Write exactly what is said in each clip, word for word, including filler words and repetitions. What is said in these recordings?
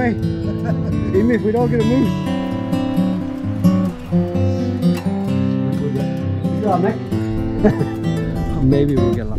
anyway, even if we don't get a moose. Good job, Nick. Maybe we'll get lucky.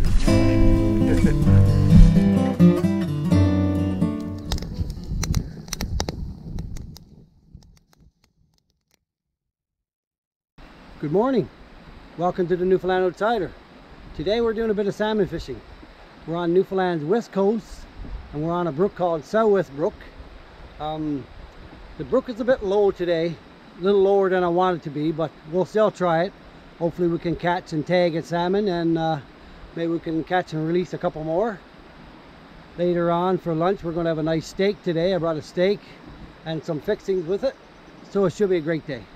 Good morning. Welcome to the Newfoundland Outsider. Today we're doing a bit of salmon fishing. We're on Newfoundland's west coast and we're on a brook called Southwest Brook. Um, the brook is a bit low today, a little lower than I want it to be, but we'll still try it. Hopefully we can catch and tag a salmon, and uh, maybe we can catch and release a couple more. Later on for lunch we're going to have a nice steak today. I brought a steak and some fixings with it, so it should be a great day.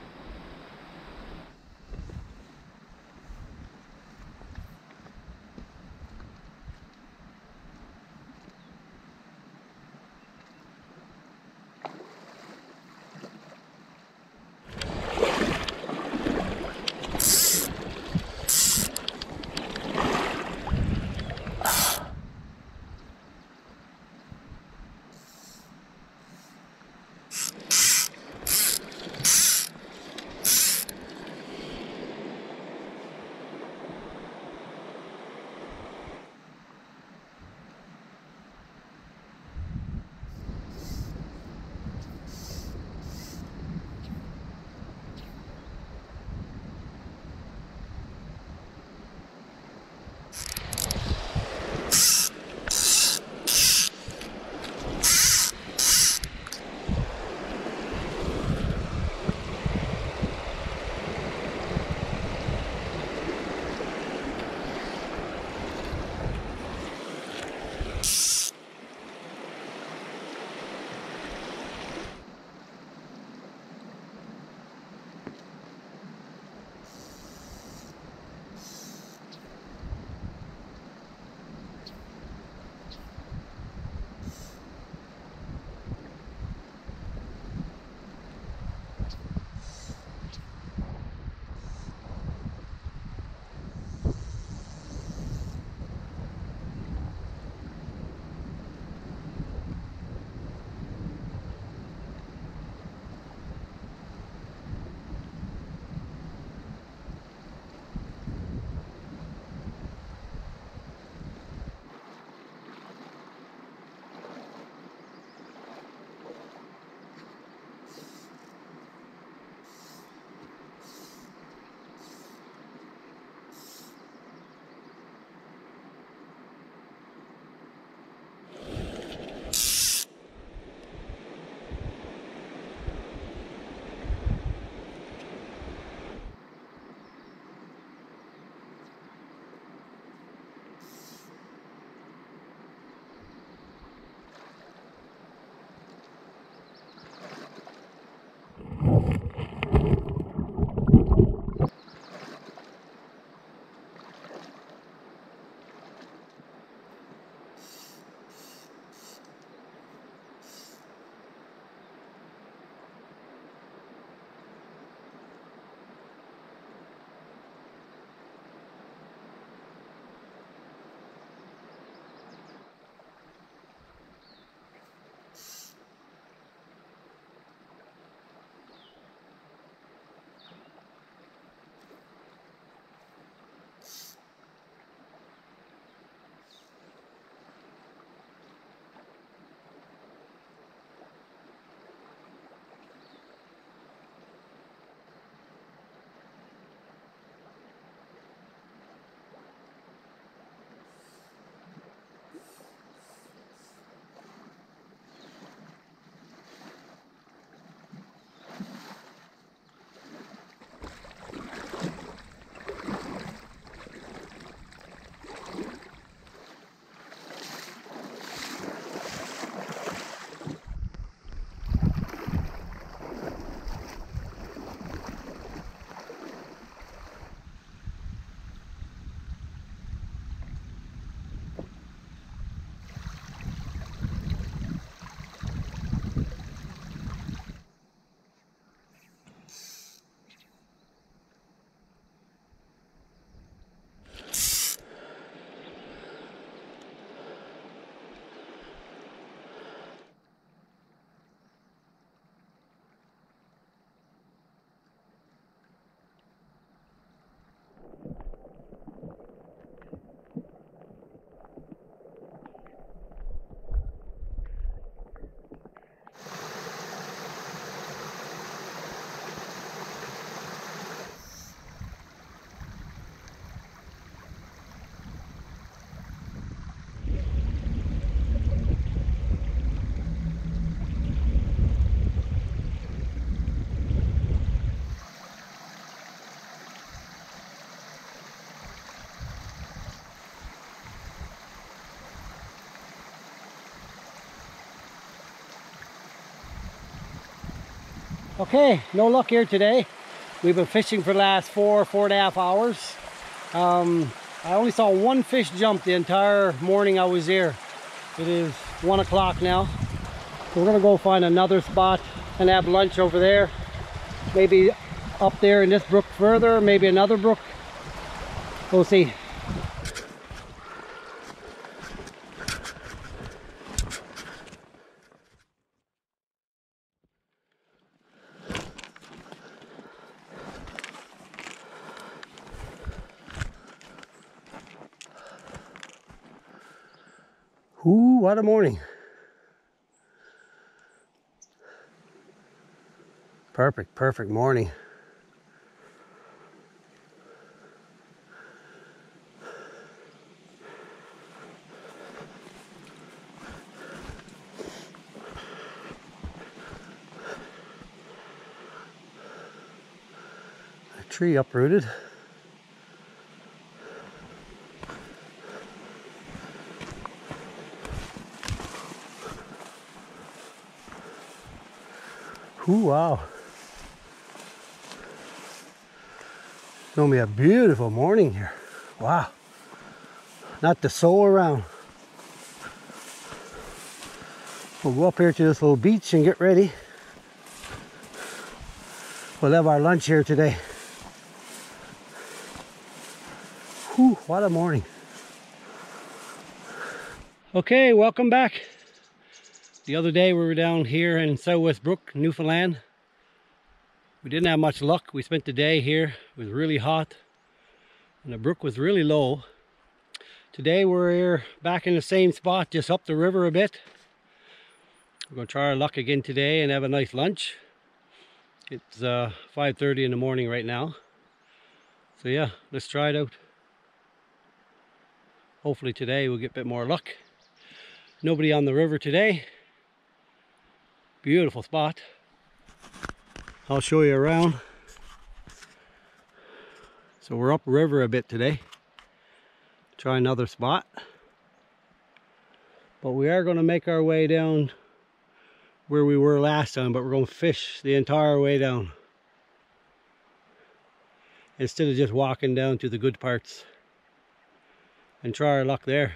Okay, no luck here today. We've been fishing for the last four, four and a half hours. Um, I only saw one fish jump the entire morning I was here. It is one o'clock now. So we're gonna go find another spot and have lunch over there. Maybe up there in this brook further, maybe another brook. We'll see. Ooh, what a morning. Perfect, perfect morning. A tree uprooted. Ooh, wow. It's gonna be a beautiful morning here. Wow. Not the soul around. We'll go up here to this little beach and get ready. We'll have our lunch here today. Whew, what a morning. Okay, welcome back. The other day we were down here in Southwest Brook, Newfoundland. We didn't have much luck. We spent the day here. It was really hot and the brook was really low. Today we're here back in the same spot, just up the river a bit. We're going to try our luck again today and have a nice lunch. It's uh, five thirty in the morning right now. So yeah, let's try it out. Hopefully today we'll get a bit more luck. Nobody on the river today. Beautiful spot. I'll show you around. So we're upriver a bit today. Try another spot. But we are going to make our way down where we were last time, but we're going to fish the entire way down. Instead of just walking down to the good parts. And try our luck there.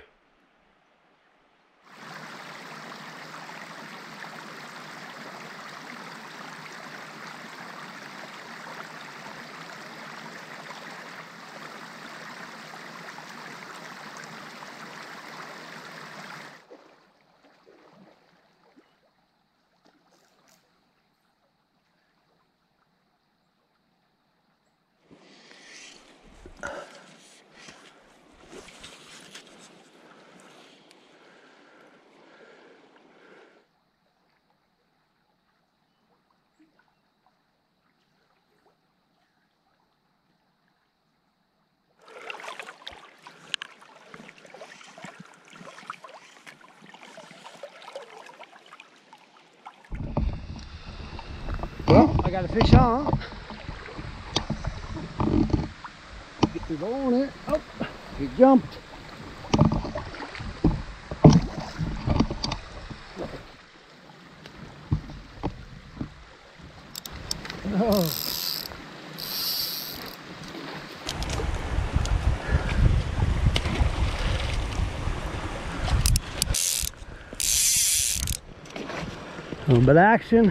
Well, I got a fish on. Get the ball on it. Oh, he jumped. Oh. A little bit of action.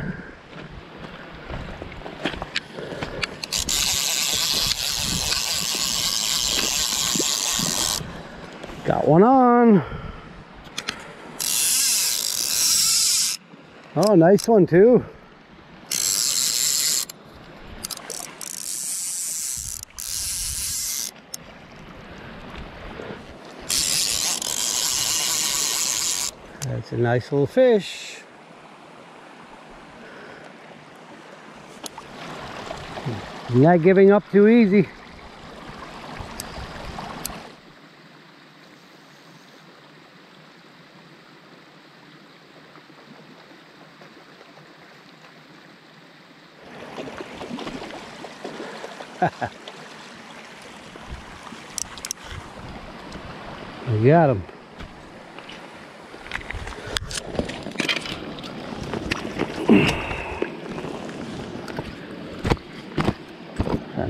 Got one on. Oh, nice one too. That's a nice little fish. Not giving up too easy. I got him.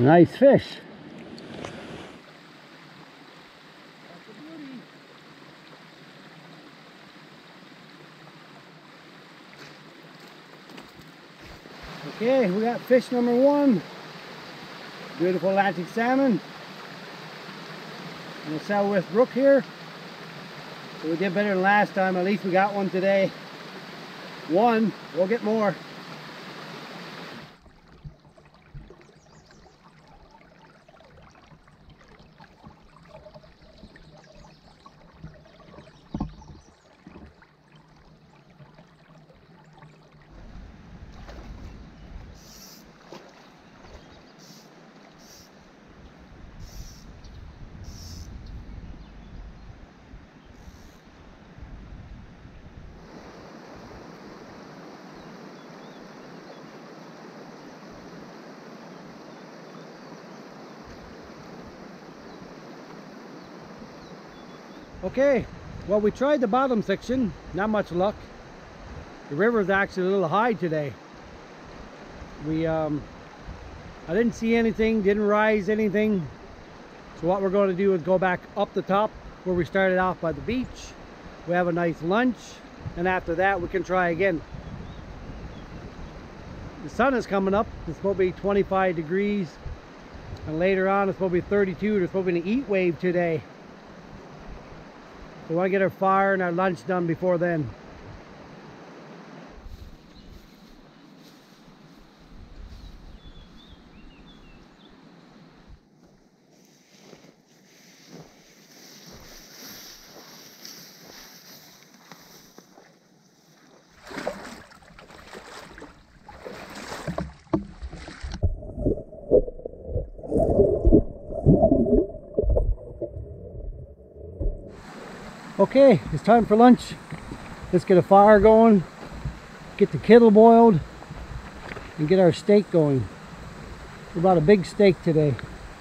Nice fish. Okay, we got fish number one. Beautiful Atlantic salmon in the Southwest Brook here. So we did better than last time. At least we got one today. One, we'll get more. Okay, well, we tried the bottom section, not much luck. The river is actually a little high today. We, um, I didn't see anything, didn't rise anything. So what we're going to do is go back up the top where we started off by the beach. We have a nice lunch, and after that we can try again. The sun is coming up. It's supposed to be twenty-five degrees, and later on it's supposed to be thirty-two. There's supposed to be an heat wave today. We want to get our fire and our lunch done before then. Okay, it's time for lunch. Let's get a fire going, get the kettle boiled, and get our steak going. We bought a big steak today.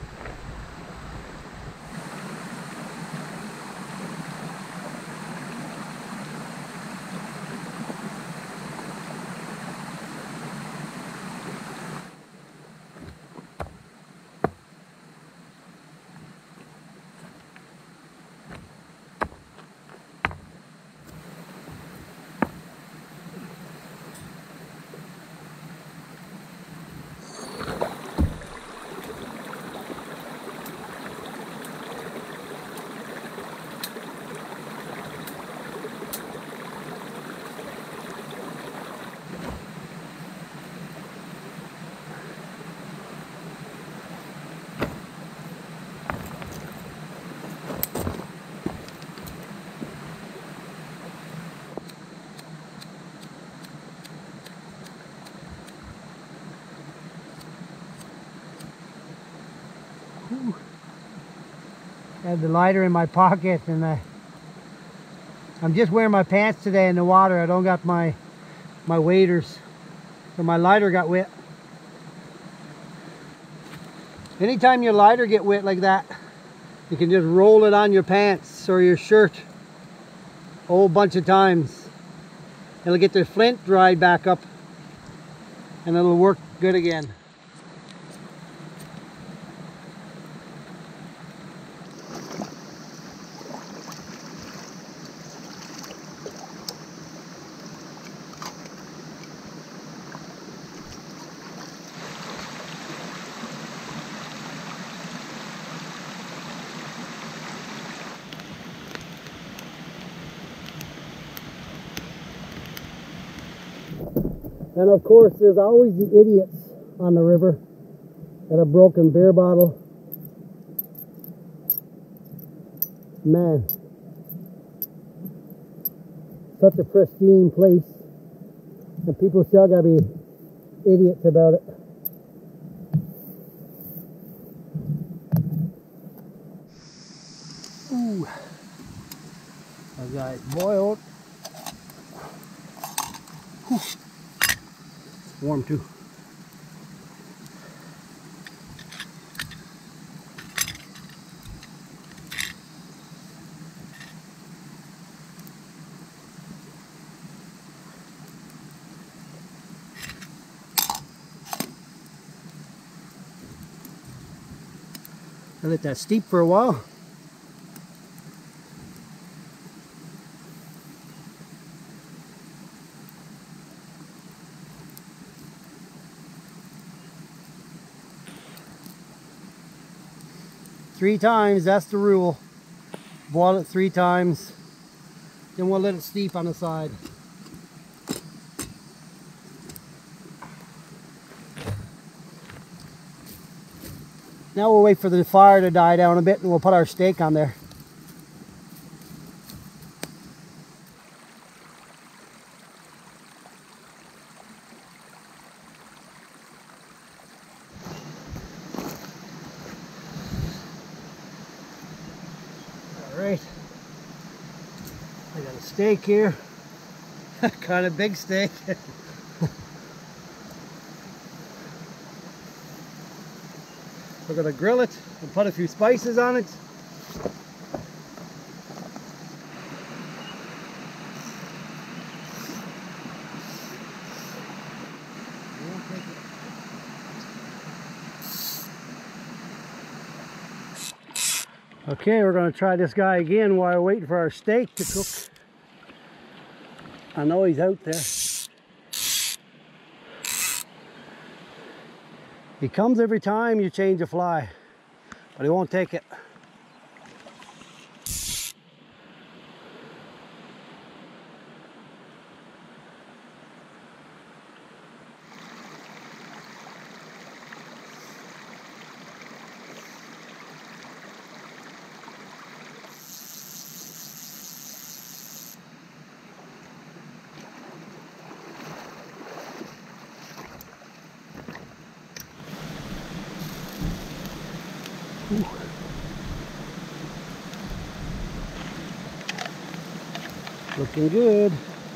I had the lighter in my pocket, and I, I'm just wearing my pants today in the water. I don't got my my waders, so my lighter got wet. Anytime your lighter get wet like that, you can just roll it on your pants or your shirt a whole bunch of times. It'll get the flint dried back up, and it'll work good again. And of course, there's always the idiots on the river at a broken beer bottle. Man, such a pristine place, and people still gotta be idiots about it. Ooh, I got it boiled. Whew. Warm too. I let that steep for a while. Three times, that's the rule. Boil it three times, then we'll let it steep on the side. Now we'll wait for the fire to die down a bit and we'll put our steak on there. Alright, I got a steak here, kind of big steak. We're going to grill it and put a few spices on it. Okay, we're going to try this guy again while we're waiting for our steak to cook. I know he's out there. He comes every time you change a fly, but he won't take it. Ooh. Looking good.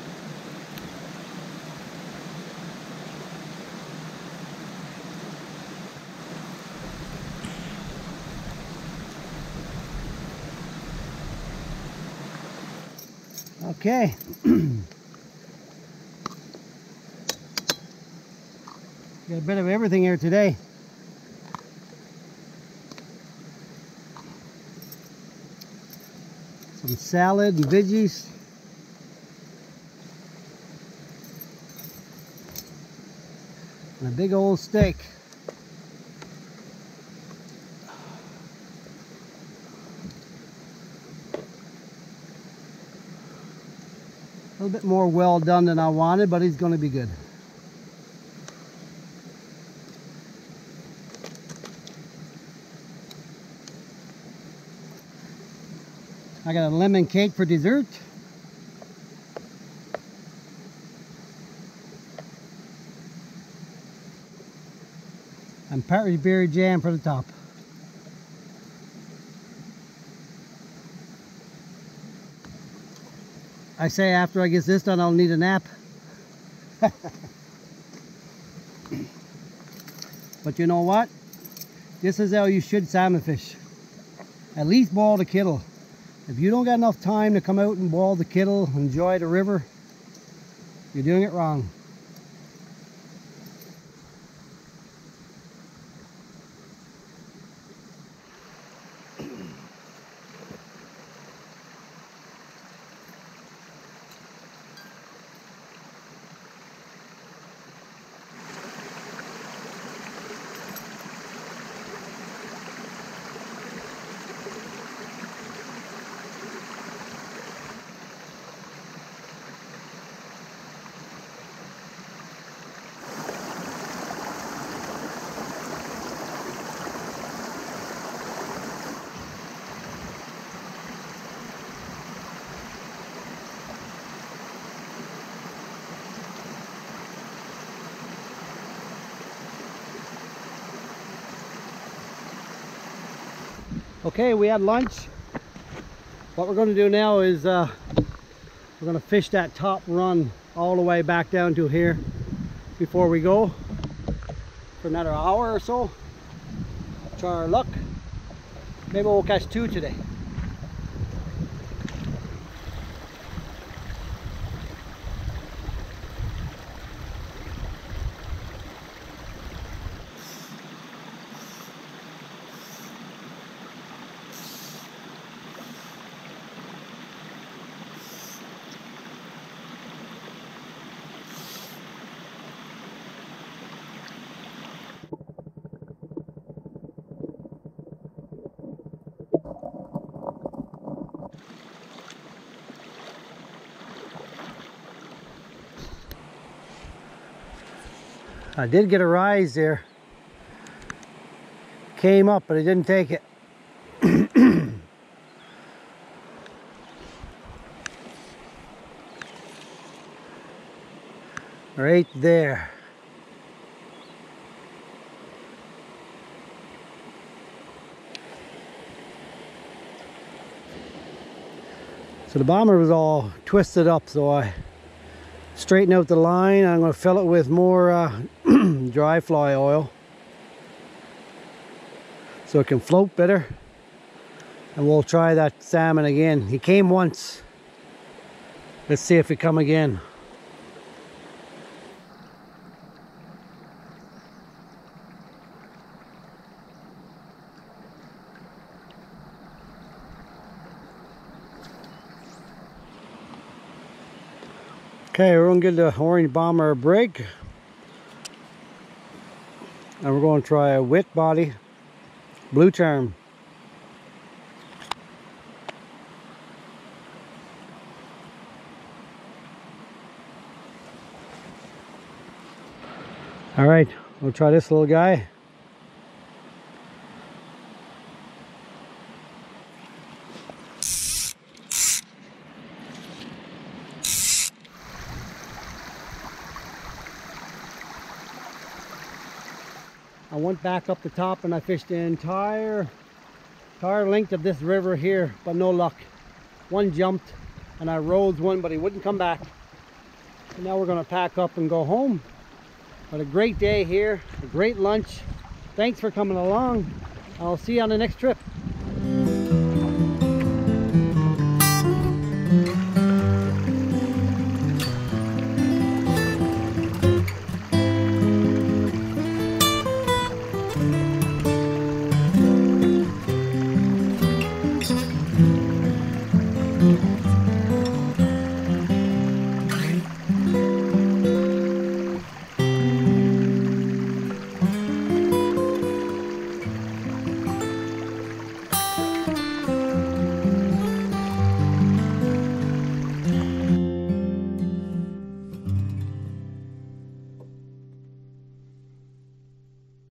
Okay. Got a bit of everything here today. Some salad and veggies. And a big old steak. A little bit more well done than I wanted, but it's going to be good. I got a lemon cake for dessert. And partridge berry jam for the top. I say after I get this done, I'll need a nap. But you know what? This is how you should salmon fish. At least boil the kettle. If you don't got enough time to come out and boil the kettle, enjoy the river, you're doing it wrong. Okay, we had lunch. What we're going to do now is uh, we're going to fish that top run all the way back down to here before we go for another hour or so. Try our luck. Maybe we'll catch two today. I did get a rise there. Came up, but I didn't take it. Right there. So the bomber was all twisted up, so I straightened out the line. I'm going to fill it with more uh, dry fly oil so it can float better, and we'll try that salmon again. He came once. Let's see if he come again. Okay, we're going to give the orange bomber a break, and we're going to try a wet body blue charm. All right, we'll try this little guy. I went back up the top and I fished the entire entire length of this river here, but no luck. One jumped and I rode one, but he wouldn't come back. So now we're going to pack up and go home. But a great day here, a great lunch. Thanks for coming along. I'll see you on the next trip.